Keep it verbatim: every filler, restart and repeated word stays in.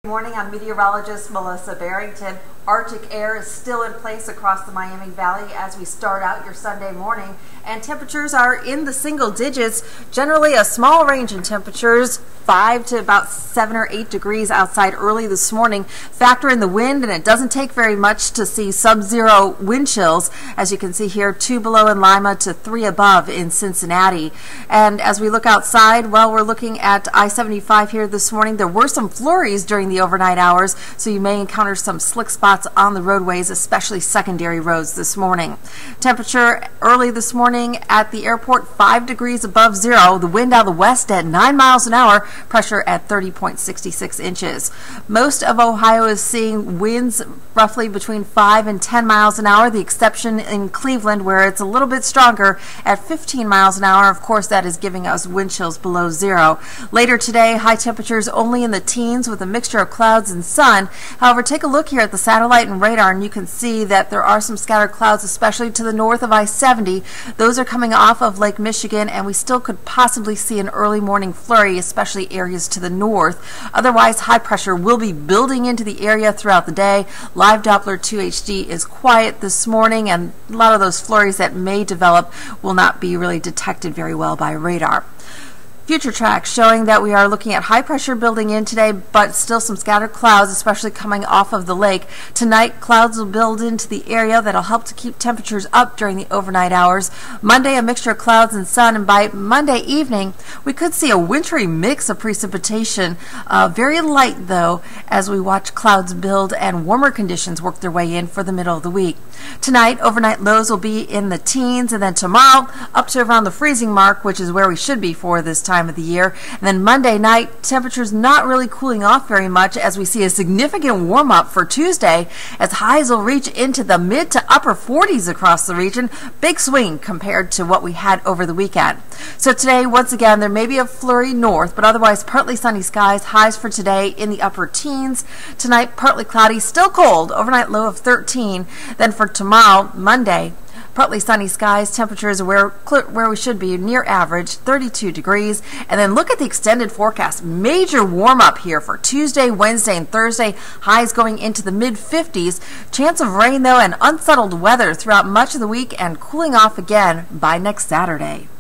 Good morning, I'm meteorologist Melissa Barrington. Arctic air is still in place across the Miami Valley as we start out your Sunday morning, and temperatures are in the single digits. Generally a small range in temperatures, five to about seven or eight degrees outside early this morning. Factor in the wind and it doesn't take very much to see sub-zero wind chills. As you can see here, two below in Lima to three above in Cincinnati. And as we look outside, well, we're looking at I seventy-five here this morning. There were some flurries during the overnight hours, so you may encounter some slick spots on the roadways, especially secondary roads this morning. Temperature early this morning at the airport, five degrees above zero. The wind out of the west at nine miles an hour. Pressure at thirty point six six inches. Most of Ohio is seeing winds roughly between five and ten miles an hour. The exception in Cleveland, where it's a little bit stronger at fifteen miles an hour. Of course, that is giving us wind chills below zero. Later today, high temperatures only in the teens with a mixture of clouds and sun. However, take a look here at the satellite and radar and you can see that there are some scattered clouds, especially to the north of I seventy. Those are coming off of Lake Michigan, and we still could possibly see an early morning flurry, especially areas to the north. Otherwise, high pressure will be building into the area throughout the day. Live Doppler two H D is quiet this morning, and a lot of those flurries that may develop will not be really detected very well by radar. Future tracks showing that we are looking at high pressure building in today, but still some scattered clouds, especially coming off of the lake. Tonight, clouds will build into the area. That'll help to keep temperatures up during the overnight hours. Monday, a mixture of clouds and sun, and by Monday evening, we could see a wintry mix of precipitation. Uh, very light, though, as we watch clouds build and warmer conditions work their way in for the middle of the week. Tonight, overnight lows will be in the teens, and then tomorrow, up to around the freezing mark, which is where we should be for this time of the year. And then Monday night, temperatures not really cooling off very much as we see a significant warm up for Tuesday, as highs will reach into the mid to upper forties across the region. Big swing compared to what we had over the weekend. So today, once again, there may be a flurry north, but otherwise partly sunny skies. Highs for today in the upper teens. Tonight, partly cloudy, still cold, overnight low of thirteen. Then for tomorrow, Monday, partly sunny skies, temperatures where where we should be, near average, thirty-two degrees. And then look at the extended forecast. Major warm up here for Tuesday, Wednesday, and Thursday. Highs going into the mid fifties. Chance of rain, though, and unsettled weather throughout much of the week, and cooling off again by next Saturday.